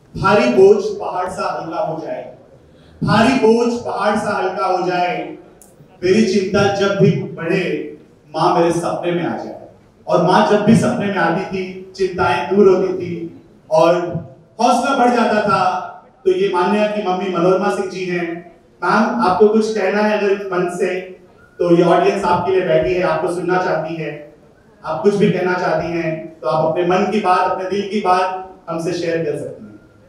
भारी बोझ पहाड़ सा हल्का हो जाए, भारी बोझ पहाड़ सा हल्का हो जाए, मेरी चिंता जब भी बढ़े माँ मेरे सपने में आ जाए। और माँ जब भी सपने में आती थी चिंताएं दूर होती थी और हौसला बढ़ जाता था। तो ये मान्या की मम्मी मनोरमा सिंह जी हैं। मैम, आपको कुछ कहना है अगर मन से तो ये ऑडियंस आपके लिए बैठी है, आपको सुनना चाहती है। आप कुछ भी कहना चाहती हैं तो आप अपने मन की बात, अपने दिल की बात हमसे शेयर कर सकती हैं।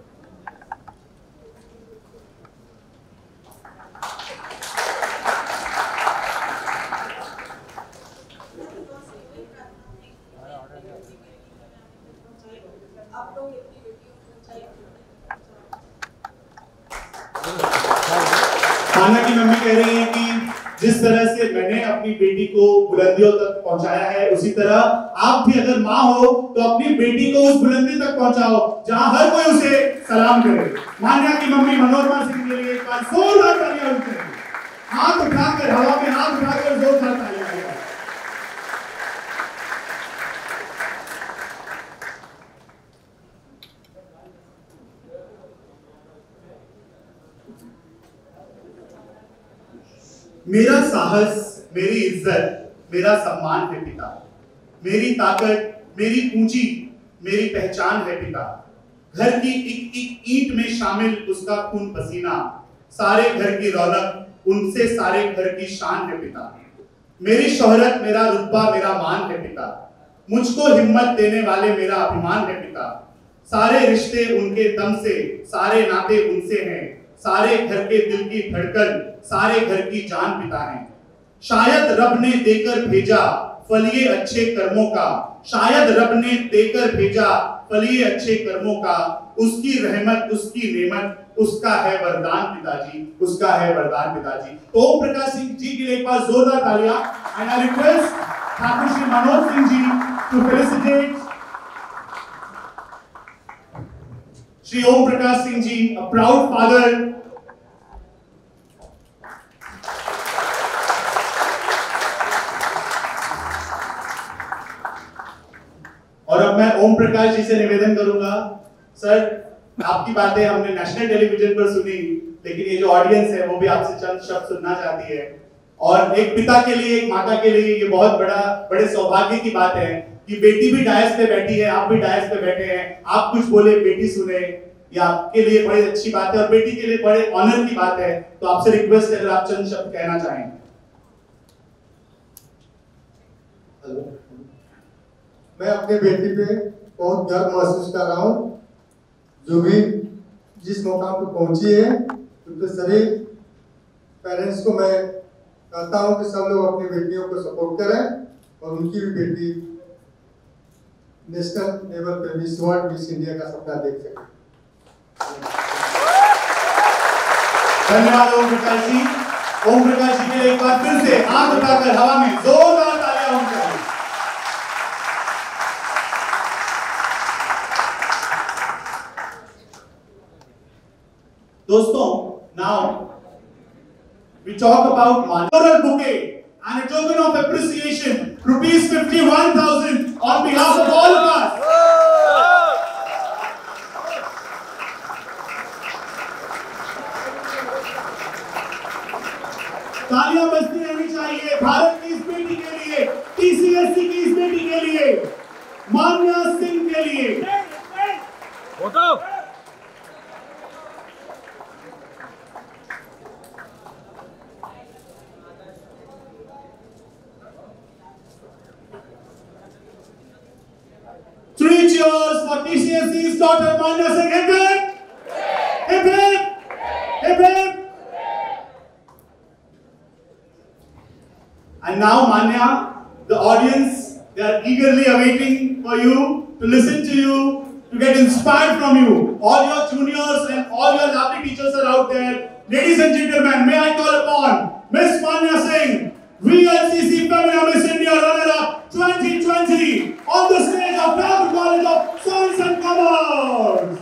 मान्या की मम्मी कह रही है कि जिस तरह से मैंने अपनी बेटी को बुलंदियों तक पहुंचाया है, उसी तरह आप भी अगर माँ हो तो अपनी बेटी को उस बुलंदी तक पहुंचाओ जहां हर कोई उसे सलाम करे। मान्या की मम्मी मनोरमा सिंह के लिए एक बार जोरदार तालियां उठे, हाथ उठाकर हवा में हाथ उठाकर जोरदार तालियां। मेरा साहस, मेरी इज्जत, मेरा सम्मान है पिता। मेरी ताकत, मेरी पूंजी, मेरी पहचान है पिता। घर की एक एक ईंट में शामिल उसका खून पसीना, सारे घर की रौनक, उनसे सारे घर की शान है पिता। मेरी शोहरत, मेरा रुतबा, मेरा मान है पिता। मुझको हिम्मत देने वाले मेरा अभिमान है पिता। सारे रिश्ते उनके दम से, सारे नाते उनसे हैं। सारे घर के दिल की धड़कन, सारे घर की जान पिता हैं। शायद रब ने देकर भेजा फलिए अच्छे कर्मों का, शायद रब ने देकर भेजा फलिए अच्छे कर्मों का। उसकी रहमत, उसकी नेमत, उसका है वरदान पिताजी, उसका है वरदान पिताजी। ओम प्रकाश सिंह जी के लिए एक बार जोरदार तालियां। And I request Thakur Shri Manoj Singh ji to felicitate Shri Om Prakash Singh ji, a proud father. और अब मैं ओम प्रकाश जी से निवेदन करूंगा, सर आपकी बातें हमने नेशनल टेलीविजन पर सुनी, लेकिन ये जो ऑडियंस है वो भी आपसे चंद शब्द सुनना चाहती है। और एक पिता के लिए, एक माता के लिए ये बहुत बड़े सौभाग्य की बात है कि बेटी भी डायस पे बैठी है, आप भी डायस पे बैठे हैं, आप कुछ बोले बेटी सुने, ये आपके लिए बड़ी अच्छी बात है और बेटी के लिए बड़े ऑनर की बात है। तो आपसे रिक्वेस्ट है अगर आप चंद शब्द कहना चाहें। मैं अपने बेटी पे बहुत गर्व महसूस कर रहा हूँ, जो भी जिस मुकाम पर पहुंची है। तो सभी पेरेंट्स को मैं कहता हूँ कि सब लोग अपनी बेटियों को सपोर्ट करें और उनकी भी बेटी नेशनल लेवल पे मिस वर्ल्ड, मिस इंडिया का सपना देख सके। धन्यवाद ओम प्रकाश जी। ओम प्रकाश जी के लिए एक बार फिर से हाथ उठाकर हवा में जोरदार तालियां होनी चाहिए। दोस्तों, now we talk about Floral Bouquet and a token of appreciation, rupees 51,000 on behalf of all of us. तालियां बजती रहनी चाहिए भारत की इस बेटी के लिए, टीसीएससी की इस बेटी के लिए, मान्या सिंह के लिए। Three cheers for TCSC's daughter Manya Singh. Hip hip! Hip hip! Hip hip! And now Manya, the audience, they are eagerly awaiting for you, to listen to you, to get inspired from you. All your juniors and all your lovely teachers are out there. Ladies and gentlemen, may I call upon Miss Manya Singh, VLCC Femina Miss India runner-up 2020 on the stage of Thakur College of Science and Commerce.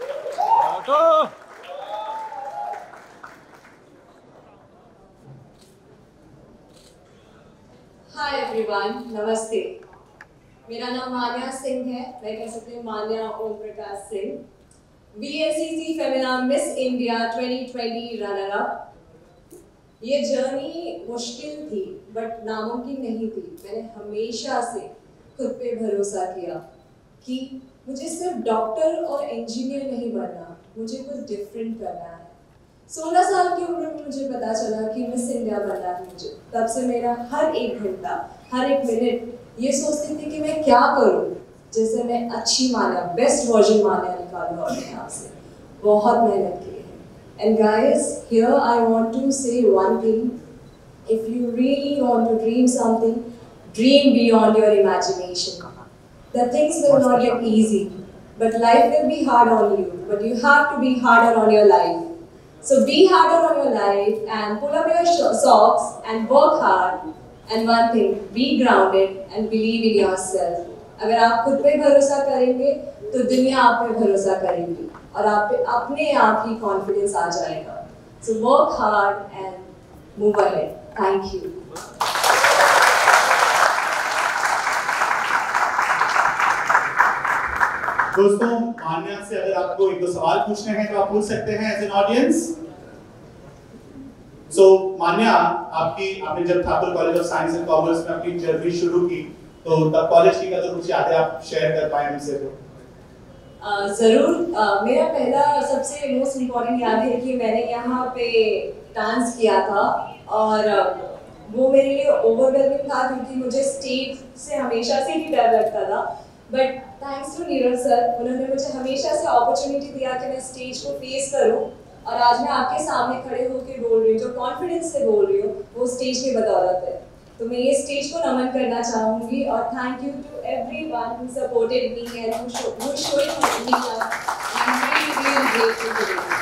Hi everyone, नमस्ते। मेरा नाम मान्या सिंह है, मैं कह सकती हूँ मान्या ओम Prakash Singh. BNCC Femina Miss India 2020 runner-up. ये journey मुश्किल थी बट नामुमकिन नहीं थी। मैंने हमेशा से खुद पे भरोसा किया कि मुझे सिर्फ डॉक्टर और इंजीनियर नहीं बनना, मुझे कुछ डिफरेंट करना है। 16 साल की उम्र में मुझे पता चला कि मिस इंडिया बनना है मुझे। तब से मेरा हर एक घंटा, हर एक मिनट ये सोचती थी कि मैं क्या करूं जिससे मैं अच्छी मान्या, बेस्ट वर्जन मान्या निकालूं अपने आप से। बहुत मेहनत की है। And guys, here I want to say one thing. If you really want to dream something, dream beyond your imagination. The things will not get easy, but life will be hard on you. But you have to be harder on your life. So be harder on your life and pull up your socks and work hard. And one thing, be grounded and believe in yourself. अगर आप खुद पे भरोसा करेंगे तो दुनिया आप पे भरोसा करेगी और आप पे अपने आप ही कॉन्फिडेंस आ जाएगा। So work hard and move ahead. Thank you. दोस्तों, मान्या से अगर आपको एक दो सवाल पूछने हैं तो आप पूछ सकते हैं एज एन ऑडियंस। मान्या, आपने जब Thakur College of Science and Commerce में अपनी जर्नी शुरू की तो तब कॉलेज की तो कुछ यादें आप शेयर कर पाए हमसे तो? जरूर। मेरा पहला सबसे मोस्ट इम्पोर्टेंट याद है कि मैंने यहाँ पे डांस किया था और वो मेरे लिए ओवरवेलमिंग था क्योंकि मुझे स्टेज से हमेशा से ही डर लगता था। But thanks to Neeraj sir, उन्होंने मुझे हमेशा से अपॉर्चुनिटी दिया कि मैं स्टेज को फेस करूं और आज मैं आपके सामने खड़े होकर बोल रही हूँ, जो कॉन्फिडेंस से बोल रही हूँ वो स्टेज की बदौलत है। तो मैं ये स्टेज को नमन करना चाहूँगी और thank you to everyone who supported me and who showed me love. I am really grateful to you.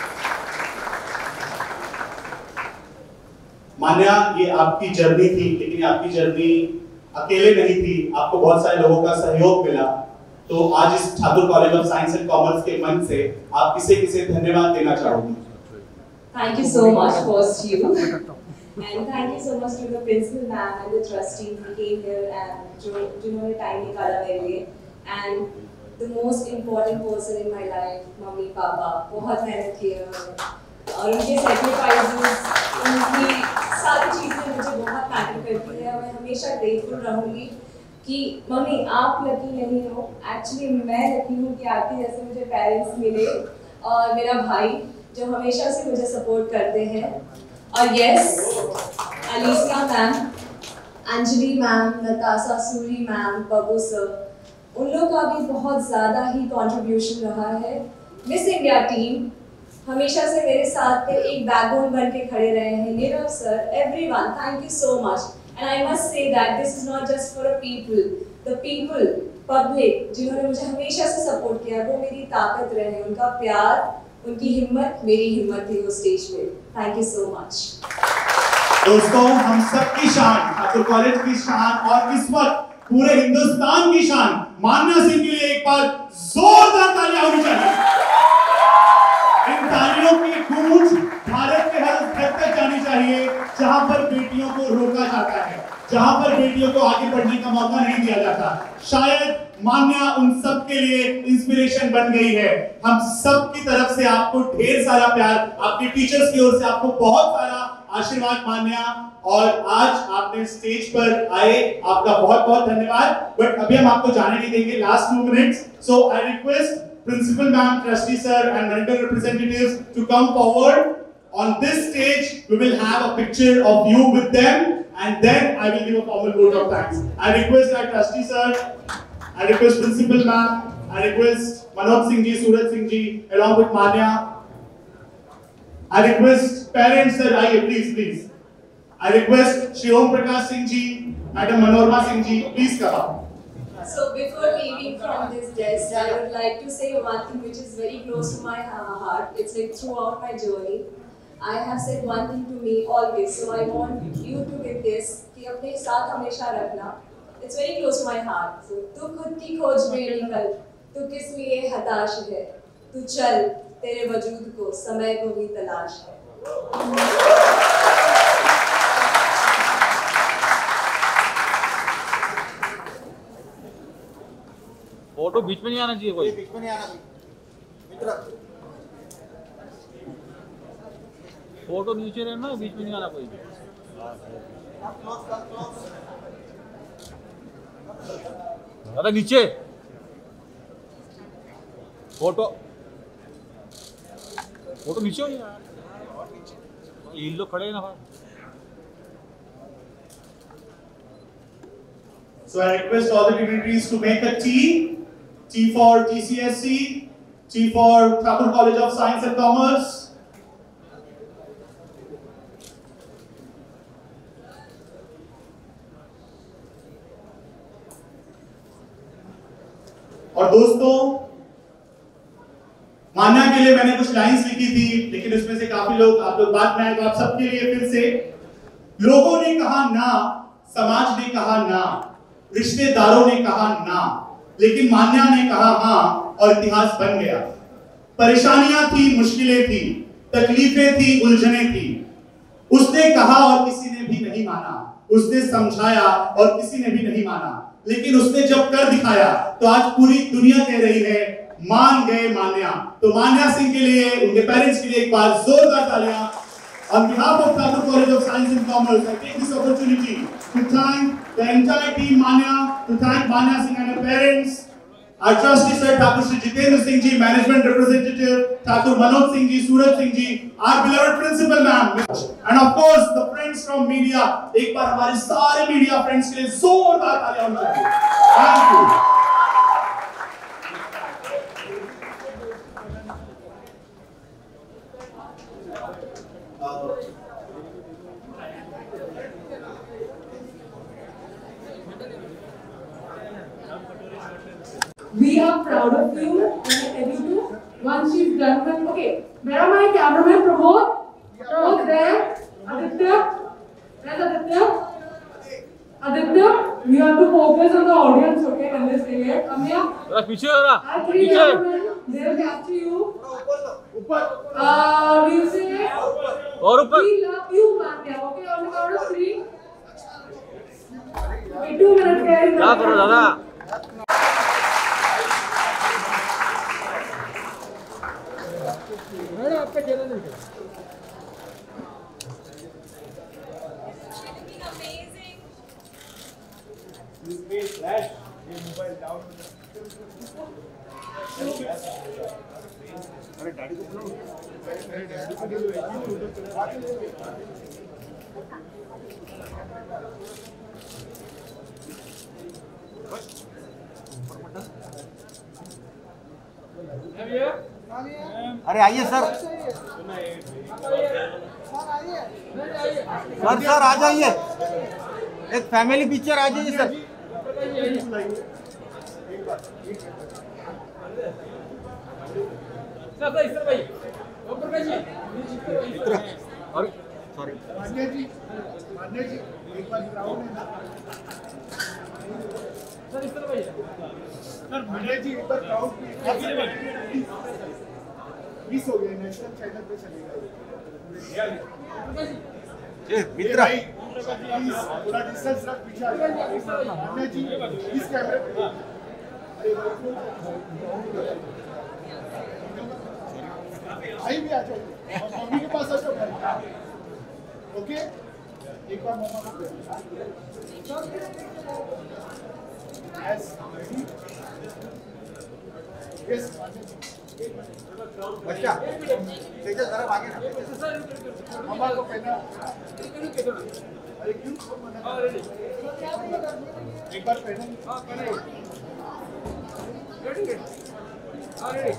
Manya, ये आपकी जर्नी थी, लेकिन आपकी जर्नी अकेले नहीं थी, आपको बहुत सारे लोगों का सहयोग मिला। तो आज इस Thakur College of Science and Commerce के मंच से आप किसे धन्यवाद देना चाहोगी? Thank you so much first you and thank you so much to the principal ma'am and the trustees who came here and जिन्होंने टाइम निकाला मेरे लिए and the most important person in my life, mummy papa, बहुत मेहनत की है उन्होंने और उनके sacrifices, उनकी सारी चीज़ें मुझे बहुत मैटर करती है और मैं हमेशा ग्रेटफुल रहूँगी कि मम्मी आप लकी नहीं हो, एक्चुअली मैं लकी हूँ कि आपके जैसे मुझे पेरेंट्स मिले और मेरा भाई जो हमेशा से मुझे सपोर्ट करते हैं। और yes, Alicia ma'am, Anjali ma'am, Natasha Suri ma'am, Babu sir, उन लोग का भी बहुत ज़्यादा ही कंट्रीब्यूशन रहा है। मिस इंडिया टीम हमेशा से मेरे साथ पे एक बैकबोन बन के खड़े रहे हैं। Nirav sir, everyone, thank you so much. And I must say that this is not just for the people, public जिन्होंने मुझे हमेशा से सपोर्ट किया, वो मेरी ताकत रहे, उनका प्यार, उनकी हिम्मत मेरी हिम्मत थी वो स्टेज पे। Thank you so much. दोस्तों, हम सबकी शान, ठाकुर कॉलेज की शान और इस वक्त पूरे हिंदुस्तान की शान मान्या सिंह के लिए एक बार जोरदार तालियां होनी चाहिए। इन तालियों की गूंज भारत के हर घर तक जानी चाहिए जहां पर बेटियों को रोका जाता है, जहां पर बेटियों को आगे बढ़ने का मौका नहीं दिया जाता। शायद मान्या उन सब के लिए इंस्पिरेशन बन गई है। हम सब की तरफ से आपको ढेर सारा प्यार, आपके टीचर्स की ओर से आपको बहुत सारा आशीर्वाद मान्या, और आज आपने स्टेज पर आए, आपका बहुत बहुत धन्यवाद। बट अभी हम आपको जाने नहीं देंगे, last 2 minutes. So I request principal ma'am, trustee sir and medical representatives to come forward. On this stage, we will have a picture of you with them, and then I will give a formal vote of thanks. I request our trustee sir, I request principal ma'am, I request Manoj Singh ji, Suraj Singh ji, along with Manya. I request parents sir, please. I request Shri Om Prakash Singh ji, Madam Manorma Singh ji, please come up. So before leaving from this desk, I would like to say one thing which is very close to my heart. It's like throughout my journey, I have said one thing to me always. So I want you to get this कि अपने साथ हमेशा रखना. It's very close to my heart. So तू खुद की खोज में निकल, तू किस लिए हताश है, तू चल, तेरे वजूद को समय को भी तलाश है। फोटो बीच में नहीं आना चाहिए, कोई बीच में नहीं आना मित्र। फोटो नीचे रहना, बीच में नहीं आना कोई भी। दादा नीचे फोटो नीचे हो यार, ये लोग खड़े हैं ना। So I request all the dignitaries to make a T. T for TCSC, T for Thakur College of Science and Commerce. और दोस्तों, मान्या के लिए मैंने कुछ लाइंस लिखी थी, लेकिन उसमें से काफी लोग, आप लोग बाद में आए, तो आप सबके लिए फिर से, लोगों ने कहा ना, समाज ने कहा ना, रिश्तेदारों ने कहा ना, लेकिन मान्या ने कहा हाँ और इतिहास बन गया। परेशानियां थी, मुश्किलें थी, तकलीफें थी, उलझनें थी। उसने कहा और किसी ने भी नहीं माना, उसने समझाया और किसी ने भी नहीं माना, लेकिन उसने जब कर दिखाया तो आज पूरी दुनिया कह रही है मान गए मान्या। तो मान्या सिंह के लिए, उनके पेरेंट्स के लिए एक बार जोरदार तालियां। On behalf of Thakur College of Science and Commerce, I take this opportunity to thank the entire team Manya, to thank Manya Singh and her parents, our trustee sir Thakur Shri Jitendra Singh ji, management representative Thakur Manoj Singh ji, Suraj Singh ji, our beloved principal ma'am, and of course the friends from media. एक बार हमारे सारे media friends के लिए जोरदार तालियां होनी चाहिए। Thank you. We are proud of you. And you too. Once she's done with, okay. Where are my cameraman? Pramod? Pramod there. Aditya? Where's Aditya? Aditya, you have to focus on the audience, okay? When they say it. Come here. पीछे हो रहा, Our three cameramen, they'll capture you. We'll say, और ऊपर। we love you, Manya. Okay, on the count of 3. Okay, 2 minutes, guys. क्या करो दादा? आपका channel है। अरे गाड़ी को बुलाओ। अरे आइए सर, सर आ जाइए, एक फैमिली पिक्चर आ जाइए सर। सॉरी मान्या जी एक बार ग्राउंड में ना सर, इस तरह भाई सर, मान्या जी एक बार क्राउड मिस हो गया, नेशनल चैनल पे चलेगा मित्र, पूरा डिस्टेंस रख पीछे आ जाइए। मान्या जी इस कैमरे पे, भाई भी आ जाइए और मम्मी के पास आ जाओ। ओके, एक बार मम्मा को यस बच्चा तेजस जरा आगे ना, मम्मा को पहना। अरे क्यों एक बार पहना। Ready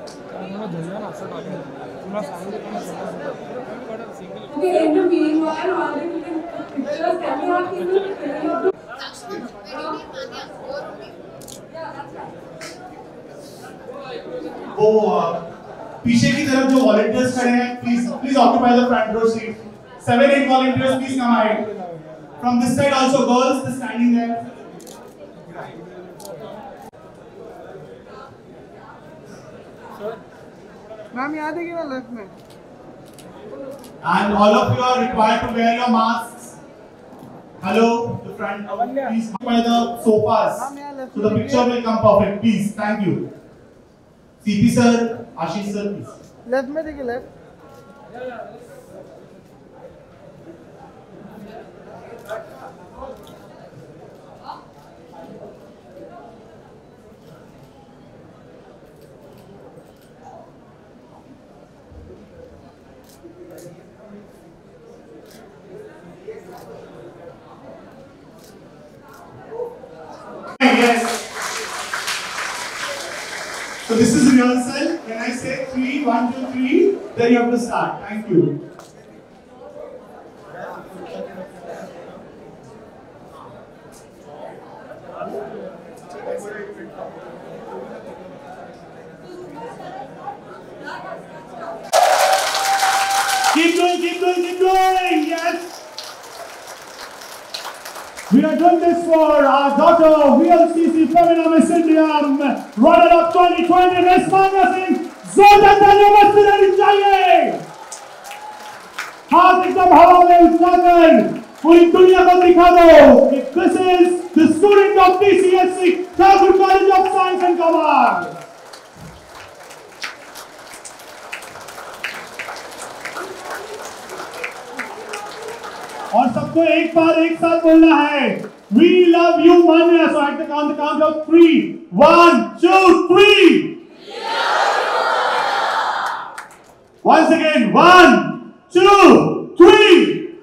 Okay, in the meanwhile, while they taking pictures, can you have people? वो पीछे की तरफ जो वॉलंटियर्स खड़े हैं please please occupy the front row seat 7-8 volunteers please come aside from this side also girls the standing there ma'am यहाँ देखिए ना लेफ्ट में and all of you are required to wear your masks. Hello, the front please occupy the sofas so the picture will come perfect please. Thank you. CP sir, Ashish sir please. Left में देखिए left Yes. So this is rehearsal. When I say 3, 1, 2, 3, then you have to start. Thank you. Keep going, keep going, keep going. Yes. We are doing this for our daughter, VLCC Femina Miss India, runner-up 2020, Resmania Singh. जोरदार तालियों बजती रहनी चाहिए. हाथ एकदम हवा में उठाकर पूरी दुनिया को दिखा दो कि this is the student of TCSC, Thakur College of Science and Commerce. और सबको एक बार एक साथ बोलना है We love you Manya. So at the count of 3, 1, 2, 3. Once again 1, 2, 3.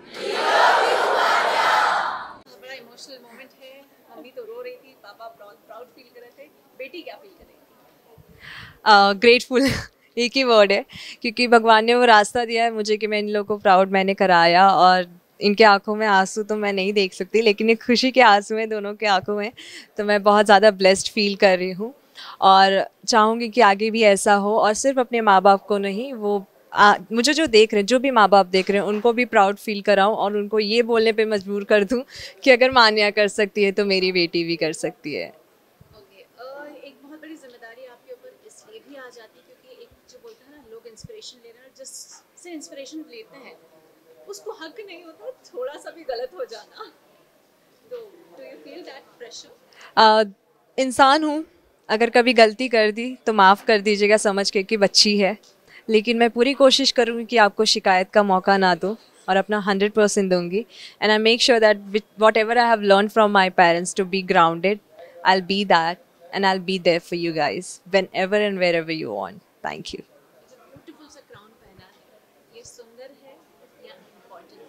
बड़ा इमोशनल मोमेंट है. मम्मी तो रो रही थी, पापा प्राउड फील कर रहे थे. बेटी क्या फील कर रही थी? ग्रेटफुल एक ही वर्ड है, क्योंकि भगवान ने वो रास्ता दिया है मुझे कि मैं इन लोगों को प्राउड मैंने कराया. और इनके आंखों में आंसू तो मैं नहीं देख सकती, लेकिन ये खुशी के आंसू हैं दोनों के आंखों में. तो मैं बहुत ज़्यादा ब्लेस्ड फील कर रही हूँ और चाहूँगी कि आगे भी ऐसा हो. और सिर्फ अपने माँ बाप को नहीं, वो मुझे जो देख रहे हैं, जो भी माँ बाप देख रहे हैं, उनको भी प्राउड फील कराऊँ और उनको ये बोलने पे मजबूर कर दूँ कि अगर मान्या कर सकती है तो मेरी बेटी भी कर सकती है. ओके, एक बहुत बड़ी जिम्मेदारी आपके ऊपर इसलिए भी आ जाती है क्योंकि एक जो बोलते हैं ना, लोग इंस्पिरेशन ले रहे हैं, जिससे इंस्पिरेशन लेते हैं उसको हक नहीं होता थोड़ा सा भी गलत हो जाना. तो do you feel that pressure? इंसान हूँ, अगर कभी गलती कर दी तो माफ़ कर दीजिएगा समझ के कि बच्ची है. लेकिन मैं पूरी कोशिश करूँगी कि आपको शिकायत का मौका ना दूँ और अपना 100% दूँगी. And I make sure that whatever I have learn from my parents to be grounded, I will be that and I will be there for you guys whenever and wherever you want. Thank you. Beautiful सा crown पहना है, ये सुंदर है या important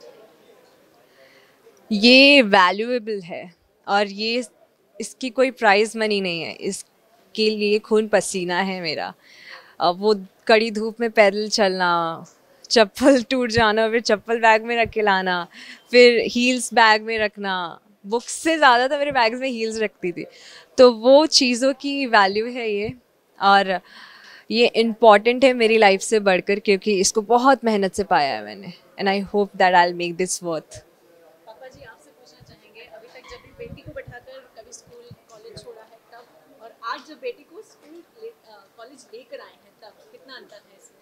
है? ये valuable है और ये इसकी कोई प्राइज़ मनी नहीं है. इसके लिए खून पसीना है मेरा. वो कड़ी धूप में पैदल चलना, चप्पल टूट जाना, फिर चप्पल बैग में रख के लाना, फिर हील्स बैग में रखना. बुक्स से ज़्यादा तो मेरे बैग्स में हील्स रखती थी. तो वो चीज़ों की वैल्यू है ये, और ये इम्पॉर्टेंट है मेरी लाइफ से बढ़कर, क्योंकि इसको बहुत मेहनत से पाया है मैंने. And I hope that I will make this worth. Papa ji आपसे पूछना चाहेंगे, अभी तक जब भी बेटी को बैठाकर कभी स्कूल कॉलेज छोड़ा है तब, और आज जब बेटी को स्कूल कॉलेज लेकर आए हैं तब, कितना अंतर है इसमें?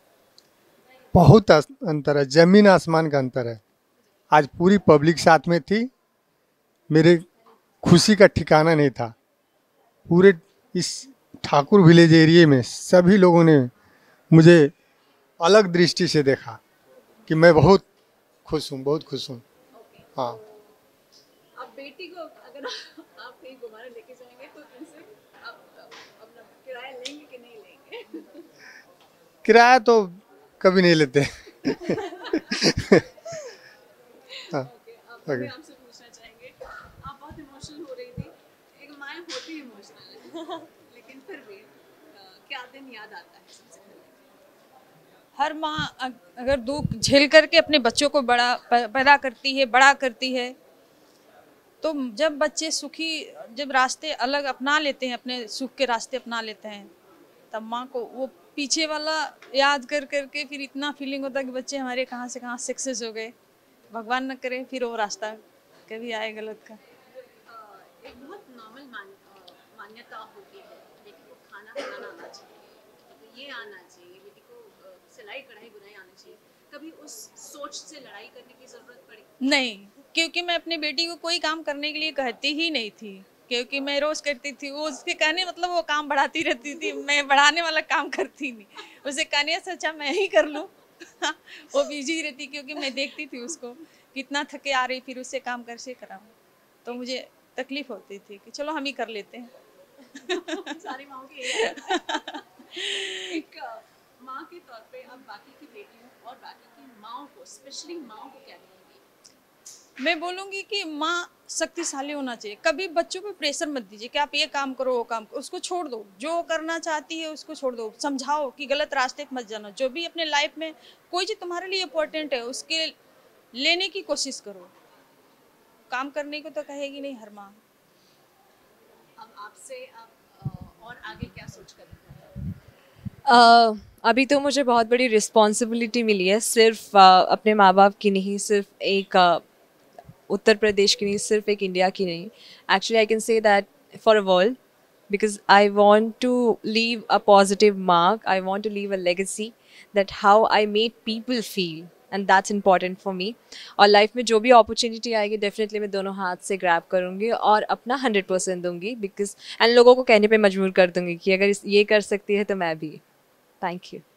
बहुत अंतर है, जमीन आसमान का अंतर है. आज पूरी पब्लिक साथ में थी, मेरे खुशी का ठिकाना नहीं था. पूरे इस ठाकुर विलेज एरिया में सभी लोगों ने मुझे अलग दृष्टि से देखा कि मैं बहुत खुश हूँ, बहुत खुश हूँ. हाँ, अब बेटी को अगर आप कहीं घुमाने लेके जाएंगे तो इनसे आप अपना किराया लेंगे कि नहीं लेंगे? किराया तो कभी नहीं लेते. हाँ, अब मैं आपसे पूछना चाहेंगे, आप बहुत इमोशनल हो रही थी. एक माँ होती इमोशनल है लेकिन फिर भी क्या दिन याद आता है सबसे पहले? हर माँ अगर दुख झेल करके अपने बच्चों को पैदा करती है, बड़ा करती है, तो जब बच्चे सुखी, जब रास्ते अलग अपना लेते हैं, अपने सुख के रास्ते अपना लेते हैं, तब माँ को वो पीछे वाला याद कर करके फिर इतना फीलिंग होता है कि बच्चे हमारे कहाँ से कहाँ सक्सेस हो गए। भगवान न करे फिर वो रास्ता कभी आए गलत का। एक बहुत नॉर्मल मान्यता होती है, बेटी को खाना बनाना आना चाहिए, बेटी को ये आना चाहिए, बेटी को सिलाई कढ़ाई बुनाई आना चाहिए। कभी उस सोच से लड़ाई करने की जरूरत पड़ी? नहीं, क्योंकि मैं अपनी बेटी को कोई काम करने के लिए कहती ही नहीं थी, क्योंकि मैं रोज करती थी। वो उसके कहने मतलब वो काम बढ़ाती रहती थी, मैं बढ़ाने वाला काम करती नहीं। उसे कहने से अच्छा मैं ही कर लूँ। वो बिजी रहती, क्योंकि मैं देखती थी उसको कितना थके आ रही, फिर उससे काम कैसे कराऊँ, तो मुझे तकलीफ होती थी कि चलो हम ही कर लेते हैं। सारी माओ की यही है। एक माँ के तौर पे अब बाकी की बेटियों और बाकी की माओ को, स्पेशली माओ को क्या कहेंगी? मैं बोलूँगी कि माँ शक्तिशाली होना चाहिए। कभी बच्चों पे प्रेशर मत दीजिए कि आप ये काम करो, वो काम करो। उसको छोड़ दो, जो करना चाहती है उसको छोड़ दो। समझाओ कि गलत रास्ते पे मत जाना। जो भी अपने लाइफ में कोई चीज़ तुम्हारे लिए इम्पोर्टेंट है, उसके लेने की कोशिश करो। काम करने को तो कहेगी नहीं हर माँ। अब आपसे और आगे क्या सोच कर अभी तो मुझे बहुत बड़ी रिस्पॉन्सिबिलिटी मिली है, सिर्फ अपने माँ बाप की नहीं, सिर्फ एक उत्तर प्रदेश की नहीं, सिर्फ एक इंडिया की नहीं। Actually I can say that for a world, because I want to leave a positive mark. I want to leave a legacy that how I made people feel, and that's important for me. और life में जो भी opportunity आएगी definitely मैं दोनों हाथ से grab करूँगी और अपना 100% दूंगी, बिकॉज एंड लोगों को कहने पे मजबूर कर दूंगी कि अगर ये कर सकती है तो मैं भी। Thank you.